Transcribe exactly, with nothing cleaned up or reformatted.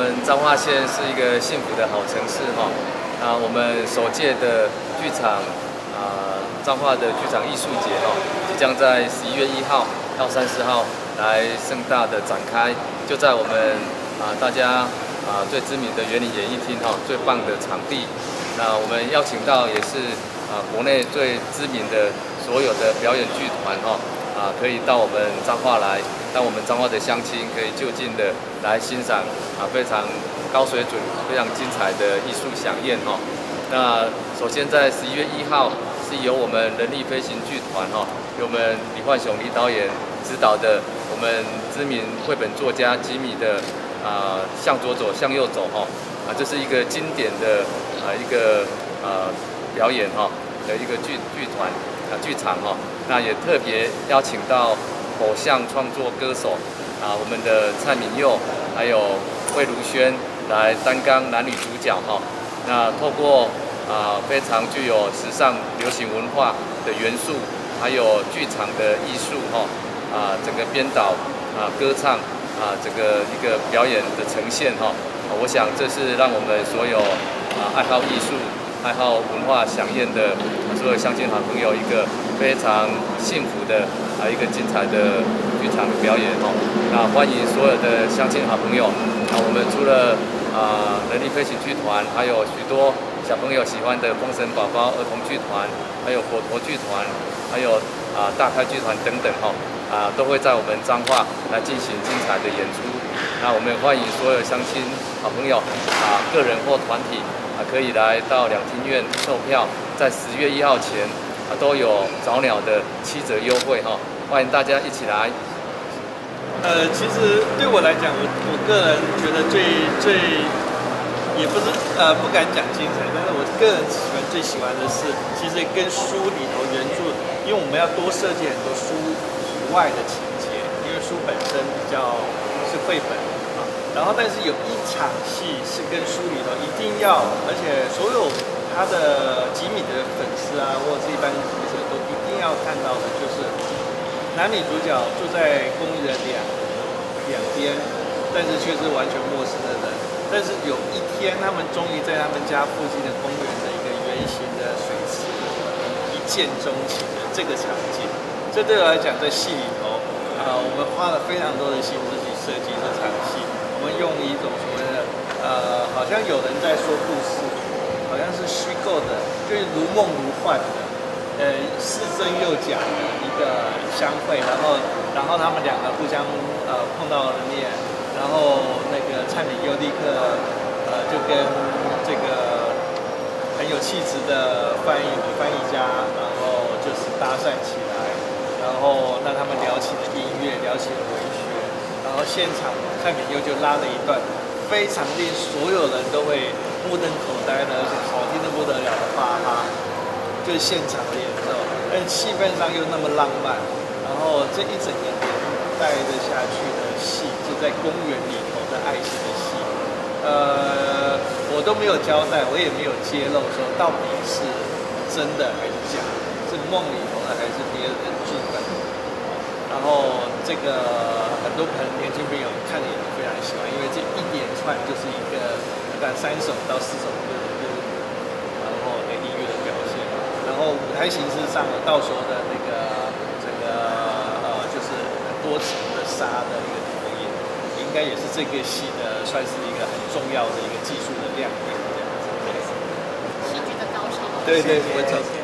们彰化县是一个幸福的好城市哈。啊，我们首届的剧场啊，彰化的剧场艺术节哈，即将在十一月一号到三十号来盛大的展开，就在我们啊大家啊最知名的园林演艺厅哈，最棒的场地。那我们邀请到也是啊国内最知名的所有的表演剧团哈。啊，可以到我们彰化来，让我们彰化的乡亲可以就近的来欣赏啊非常高水准、非常精彩的艺术飨宴哈。那首先在十一月一号是由我们人力飞行剧团哈，由我们李焕雄李导演指导的我们知名绘本作家吉米的啊向左走向右走哈啊，这是一个经典的啊一个呃表演哈的一个剧剧团。啊，剧场哈，那也特别邀请到偶像创作歌手啊，我们的蔡敏佑还有魏如萱来担纲男女主角哈。那透过啊非常具有时尚流行文化的元素，还有剧场的艺术哈啊，整个编导啊歌唱啊这个一个表演的呈现哈，我想这是让我们所有啊爱好艺术、爱好文化飨宴的所有乡亲好朋友一个非常幸福的啊一个精彩的剧场的表演哦。那欢迎所有的乡亲好朋友。那我们除了啊人力飞行剧团，还有许多小朋友喜欢的封神宝宝儿童剧团，还有火陀剧团，还有啊大开剧团等等哈啊都会在我们彰化来进行精彩的演出。那我们欢迎所有乡亲好朋友啊个人或团体。啊，可以来到两厅院售票，在十月一号前啊都有早鸟的七折优惠哈，欢迎大家一起来。 呃，其实对我来讲，我我个人觉得最最也不是呃不敢讲精彩，但是我个人喜欢最喜欢的是，其实跟书里头原著，因为我们要多设计很多书以外的情节，因为书本身比较是绘本。然后，但是有一场戏是跟书里头一定要，而且所有他的吉米的粉丝啊，或者是一般读者都一定要看到的，就是男女主角住在公寓的两两边，但是却是完全陌生的人。但是有一天，他们终于在他们家附近的公园的一个圆形的水池一见钟情的这个场景，这对我来讲，在戏里头啊、呃，我们花了非常多的心思去设计这场戏。我们用一种所谓的呃，好像有人在说故事，好像是虚构的，就是如梦如幻的，呃，是真又假的一个相会，然后然后他们两个互相呃碰到了面，然后那个蔡敏佑立刻呃就跟这个很有气质的翻译翻译家，然后就是搭讪起来，然后让他们聊起了音乐，聊起了文学。然后现场蔡敏佑就拉了一段非常令所有人都会目瞪口呆的，而且好听得不得了的巴哈，就是现场的演奏，但气氛上又那么浪漫，然后这一整个连带着下去的戏，就在公园里头的爱情的戏，呃，我都没有交代，我也没有揭露说到底是真的还是假的，是梦里头的还是别人的剧本。然后这个很多朋年轻朋友看了也非常喜欢，因为这一连串就是一个大概三首到四首歌的歌，然后的音乐的表现，然后舞台形式上的到时候的那个这个呃就是很多层的纱的一个投影，应该也是这个戏的算是一个很重要的一个技术的亮点，这样子。 戏剧的高潮。 对对，没错。